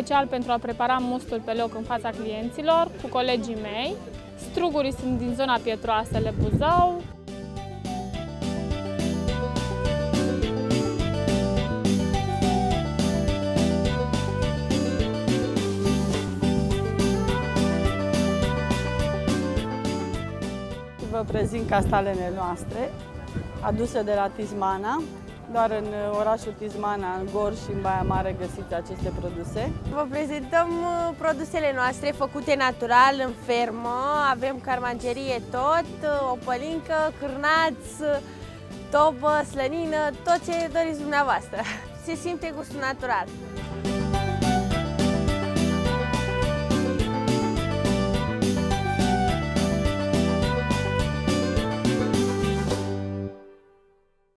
special pentru a prepara mustul pe loc în fața clienților cu colegii mei. Strugurii sunt din zona Pietroasele, Buzău. Vă prezint castalele noastre, aduse de la Tismana. Doar în orașul Tismana, în Gorj și în Baia Mare găsiți aceste produse. Vă prezentăm produsele noastre făcute natural, în fermă. Avem carmangerie tot, o pălincă, cârnați, tobă, slănină, tot ce doriți dumneavoastră. Se simte gustul natural.